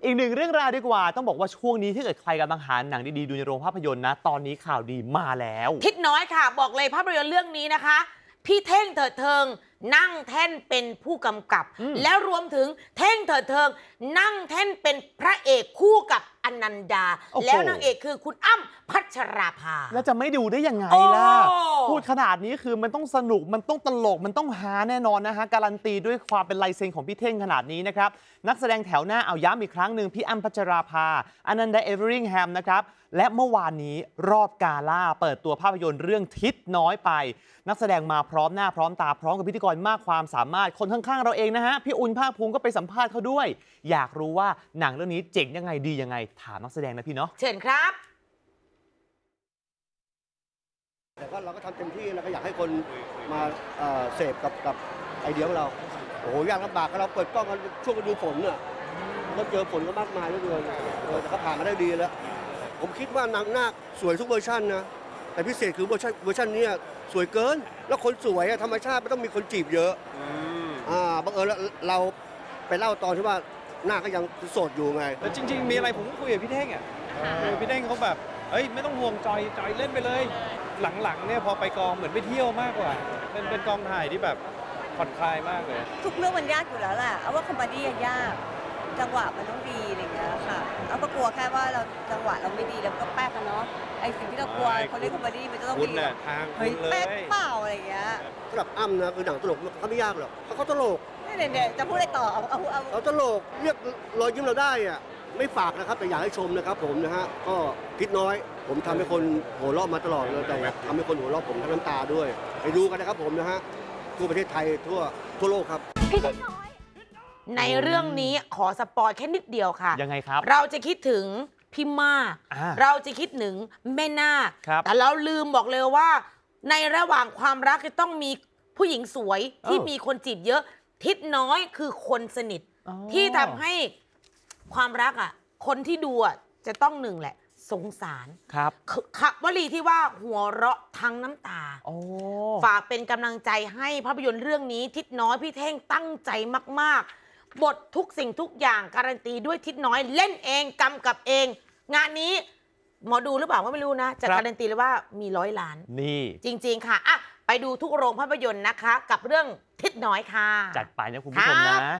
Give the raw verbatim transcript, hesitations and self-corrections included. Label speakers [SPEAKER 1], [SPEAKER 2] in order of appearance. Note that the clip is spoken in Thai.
[SPEAKER 1] อีกหนึ่งเรื่องราวดีกว่าต้องบอกว่าช่วงนี้ที่เกิดใครกำลังหาหนังดีๆดูในโรงภาพยนตร์นะตอนนี้ข่าวดีมาแล้ว
[SPEAKER 2] ทิศน้อยค่ะบอกเลยภาพยนตร์เรื่องนี้นะคะพี่เท่งเถิดเทิงนั่งแท่นเป็นผู้กำกับ แล้วรวมถึงเท่งเถิดเทิงนั่งแท่นเป็นพระเอกคู่กับอนันดาแล้วนางเอกคือคุณอ้ำพัชราภา
[SPEAKER 1] แล้วจะไม่ดูได้ยังไงล่ะพูดขนาดนี้คือมันต้องสนุกมันต้องตลกมันต้องฮาแน่นอนนะฮะการันตีด้วยความเป็นลายเซ็นของพี่เท่งขนาดนี้นะครับนักแสดงแถวหน้าเอาย้ำอีกครั้งหนึ่งพี่อ้ำพัชราภาอนันดาเอเวอริงแฮมนะครับและเมื่อวานนี้รอบกาล่าเปิดตัวภาพยนตร์เรื่องทิศน้อยไปนักแสดงมาพร้อมหน้าพร้อมตาพร้อมกับพิธีกรมากความสามารถคนข้างๆเราเองนะฮะพี่อุ่นภาคภูมิก็ไปสัมภาษณ์เขาด้วยอยากรู้ว่าหนังเรื่องนี้เจ๋งยังไงดียังไงถามนักแสดงนะพี่เนาะ
[SPEAKER 2] เชิญครับ
[SPEAKER 3] แต่ก็เราก็ทำเต็มที่แล้วก็อยากให้คนมาเสพกับกับไอเดียของเราโอ้โหยากลำบากเราเปิดกล้องกันช่วงฤดูฝนเนี่ยก็เจอฝนก็มากมายเหลือเกินแต่ก็ผ่านมาได้ดีแล้วผมคิดว่านางนาคสวยทุกเวอร์ชันนะแต่พิเศษคือเวอร์ชันเวอร์ชันนี้สวยเกินแล้วคนสวยธรรมชาติไม่ต้องมีคนจีบเยอะอ่าบังเอิญเราไปเล่าตอนที่ว่าหน้าก็ยังโสดอยู่ไง
[SPEAKER 4] แล้วจริงๆมีอะไรผมก็คุยกับพี่เท่งอ่ะพี่เท่งเขาแบบเอ้ยไม่ต้องห่วงจอยจอยเล่นไปเลยหลังๆเนี่ยพอไปกองเหมือนไปเที่ยวมากกว่าเป็นเป็นกองถ่ายที่แบบผ่อนคลายมากเลย
[SPEAKER 5] ทุกเรื่องมันยากอยู่แล้วแหละเอาว่าคอมเมดี้ยากจังหวะมันต้องดีอะไรเงี้ยค่ะเอาก็กลัวแค่ว่าเราจังหวะเราไม่ดีแล้วก็แป๊กกันเนาะไอ้สิ่งที่เรากลัวคนเล่นคอมเมดี้มันจะต้องมี
[SPEAKER 4] ทาง
[SPEAKER 5] เฮ้ยแป๊กเปล่าอะไรเงี้ย
[SPEAKER 3] สำหรับอ้ำนะคือหนังตลกเขาไม่ยากหรอกเขาเขาตลก
[SPEAKER 5] เนี่ยเนี่ยจะพูดอะไรต่อเอาเอาเอา
[SPEAKER 3] เขาตลกเรียกรอยยิ้มเราได้อะไม่ฝากนะครับแต่อยากให้ชมนะครับผมนะฮะก็ทิศน้อยผมทำให้คนหัวเราะมาตลอดเลยแต่ทำให้คนหัวเราะผมทั้งน้ำตาด้วยไปดูกันนะครับผมนะฮะทั่วประเทศไทยทั่วทั่วโลกครับ
[SPEAKER 2] พี่ทิศน้อยในเรื่องนี้ขอสปอยแค่นิดเดียวค่ะ
[SPEAKER 1] ยังไงครับ
[SPEAKER 2] เราจะคิดถึงพี่มากเราจะคิดถึงแม่นาคแต่เราลืมบอกเลยว่าในระหว่างความรักจะต้องมีผู้หญิงสวยที่มีคนจีบเยอะทิศน้อยคือคนสนิทที่ทำให้ความรักอ่ะคนที่ดูอ่ะจะต้องหนึ่งแหละสงสาร
[SPEAKER 1] ครับ
[SPEAKER 2] ขับวลีที่ว่าหัวเราะทั้งน้ำตาฝากเป็นกำลังใจให้ภาพยนตร์เรื่องนี้ทิศน้อยพี่เท่งตั้งใจมากๆบททุกสิ่งทุกอย่างการันตีด้วยทิศน้อยเล่นเองกำกับเองงานนี้หมอดูหรือเปล่าก็ไม่รู้นะจะการันตีเลยว่ามีร้อยล้าน
[SPEAKER 1] นี่
[SPEAKER 2] จริงๆค่ะอ่ะไปดูทุกโรงภาพยนตร์นะคะกับเรื่องทิศน้อยค่ะ
[SPEAKER 1] จัดไปนะคุณผู้ชมนะ